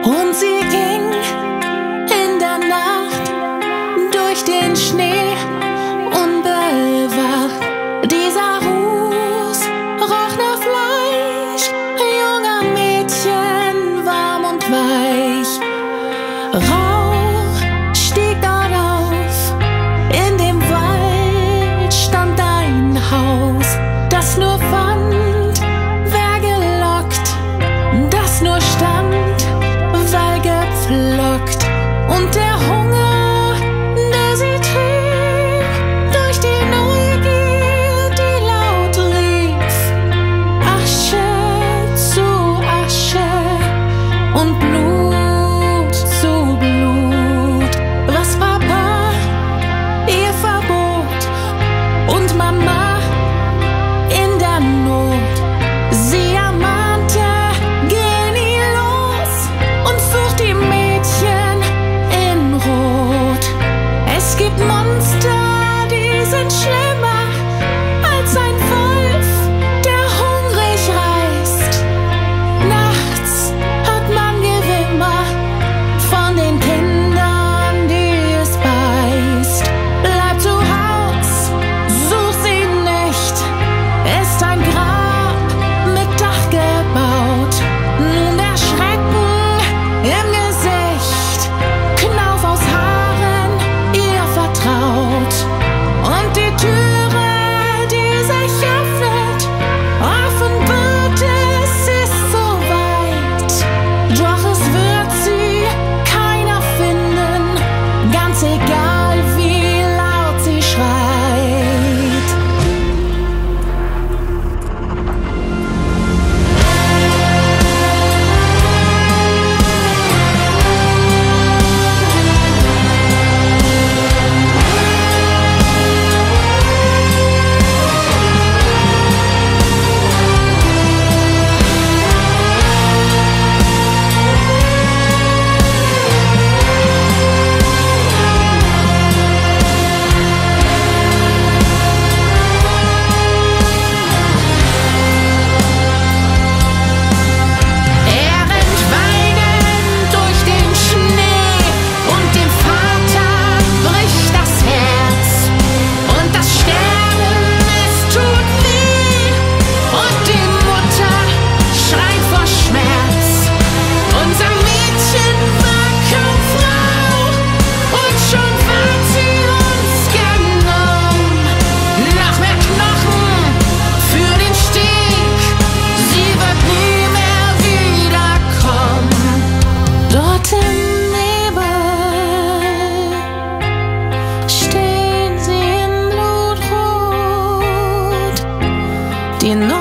Und sie ging in der Nacht durch den Schnee unbewacht. Dieser Ruß roch nach Fleisch, junger Mädchen, warm und weich. Rauch stieg dort auf, in dem Wald stand ein Haus, das nur fand, wer gelockt, das nur stand, weil gepflockt. Und der Hunger, der sie trieb, durch die Neugier, die laut rief: Asche zu Asche und Blut zu Blut. Was Papa ihr verbot und Mama in der Not sie ermahnte: Geh nie los und such die Mädchen in Rot. Es gibt Monster, die sind schlimmer als ein Wolf, der hungrig reißt. Nachts hat man Gewimmer von den Kindern, die es beißt. Bleib zu Haus, such sie nicht, ist ein Grab mit Dach gebaut. Nun der Schrecken im Gesicht, Knauf aus Haaren, ihr vertraut. Und die Türe, die sich öffnet, offenbart, es ist so weit. Doch es wird sie keiner finden, ganz egal wie laut sie schreit. Er rennt weinend durch den Schnee und dem Vater bricht das Herz. Und das Sterben, es tut weh und die Mutter schreit vor Schmerz. Unser Mädchen war kaum Frau und schon ward sie uns genommen. Noch mehr Knochen für den Steg, sie wird nie mehr wiederkommen. Dort im Nebel stehen sie in Blutrot, die